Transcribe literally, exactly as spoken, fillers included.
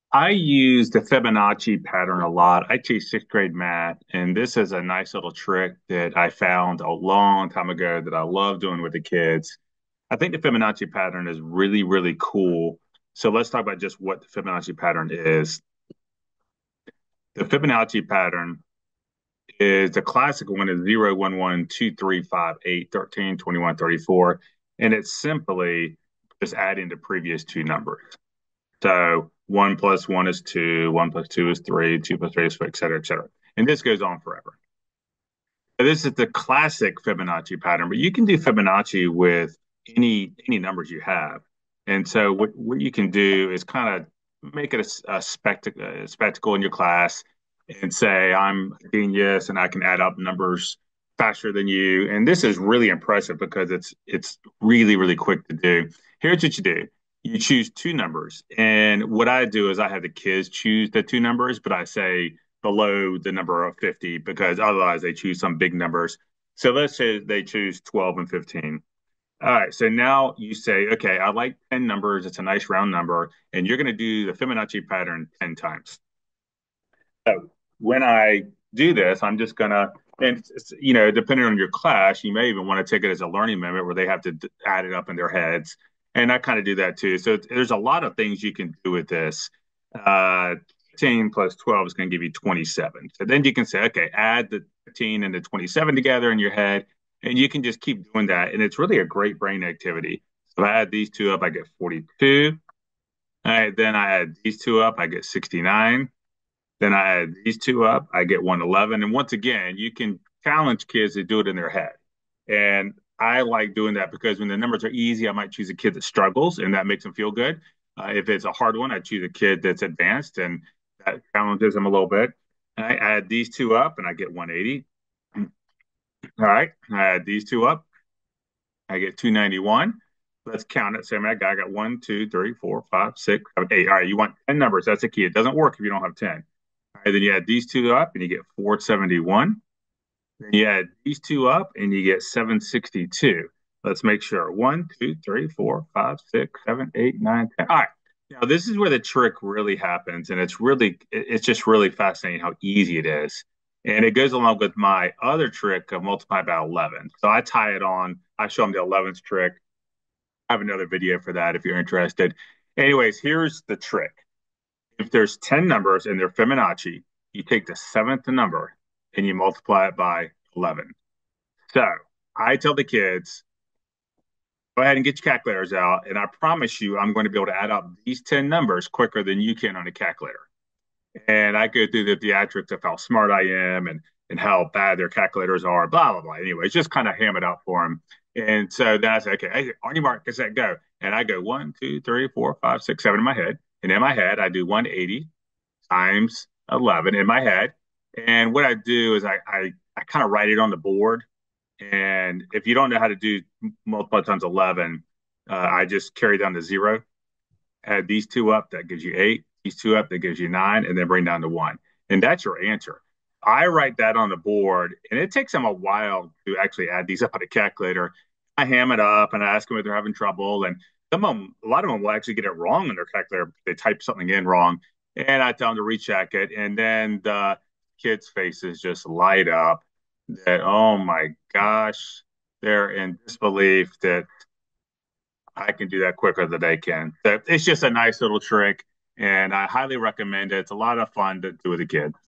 I use the Fibonacci pattern a lot. I teach sixth grade math, and this is a nice little trick that I found a long time ago that I love doing with the kids. I think the Fibonacci pattern is really, really cool. So let's talk about just what the Fibonacci pattern is. The Fibonacci pattern is the classic one is zero, one, one, two, three, five, eight, thirteen, twenty-one, thirty-four, and it's simply just adding the previous two numbers. So one plus one is two, one plus two is three, two plus three is four, et cetera, et cetera. And this goes on forever. So this is the classic Fibonacci pattern, but you can do Fibonacci with any any numbers you have. And so what, what you can do is kind of make it a, a, spectacle, a spectacle in your class and say, I'm a genius and I can add up numbers faster than you. And this is really impressive because it's it's really, really quick to do. Here's what you do. You choose two numbers. And what I do is I have the kids choose the two numbers, but I say below the number of fifty because otherwise they choose some big numbers. So let's say they choose twelve and fifteen. All right, so now you say, okay, I like ten numbers. It's a nice round number. And you're going to do the Fibonacci pattern ten times. So when I do this, I'm just going to, and it's, you know, depending on your class, you may even want to take it as a learning moment where they have to add it up in their heads. And I kind of do that too. So there's a lot of things you can do with this. Uh, fifteen plus twelve is going to give you twenty-seven. So then you can say, okay, add the fifteen and the twenty-seven together in your head, and you can just keep doing that. And it's really a great brain activity. So I add these two up, I get forty-two. All right, then I add these two up, I get sixty-nine. Then I add these two up, I get one hundred eleven. And once again, you can challenge kids to do it in their head. And I like doing that because when the numbers are easy, I might choose a kid that struggles and that makes them feel good. Uh, if it's a hard one, I choose a kid that's advanced and that challenges them a little bit. And I add these two up and I get one hundred eighty. All right. I add these two up, I get two hundred ninety-one. Let's count it. Say, I got, I got one, two, three, four, five, six, seven, eight. All right. You want ten numbers. That's the key. It doesn't work if you don't have ten. All right, then you add these two up and you get four hundred seventy-one. Then you add these two up and you get seven hundred sixty-two. Let's make sure. One, two, three, four, five, six, seven, eight, nine, ten. All right. Now this is where the trick really happens, and it's really it's just really fascinating how easy it is. And it goes along with my other trick of multiply by eleven. So I tie it on. I show them the eleventh trick. I have another video for that if you're interested. Anyways, here's the trick. If there's ten numbers and they're Fibonacci, you take the seventh number and you multiply it by eleven. So I tell the kids, go ahead and get your calculators out, and I promise you, I'm going to be able to add up these ten numbers quicker than you can on a calculator. And I go through the theatrics of how smart I am and and how bad their calculators are, blah blah blah. Anyways, just kind of ham it up for them. And so then I say, okay, hey, on your mark, cassette, go. And I go one, two, three, four, five, six, seven in my head. And in my head, I do one hundred eighty times eleven in my head. And what I do is I I, I kind of write it on the board. And if you don't know how to do multiply times eleven, uh, I just carry down to zero, add these two up, that gives you eight, these two up, that gives you nine, and then bring down to one. And that's your answer. I write that on the board, and it takes them a while to actually add these up on a calculator. I ham it up and I ask them if they're having trouble. And some of them, a lot of them will actually get it wrong in their calculator. They type something in wrong. And I tell them to recheck it. And then the kids' faces just light up that, oh my gosh, they're in disbelief that I can do that quicker than they can. So it's just a nice little trick, and I highly recommend it. It's a lot of fun to do with a kid.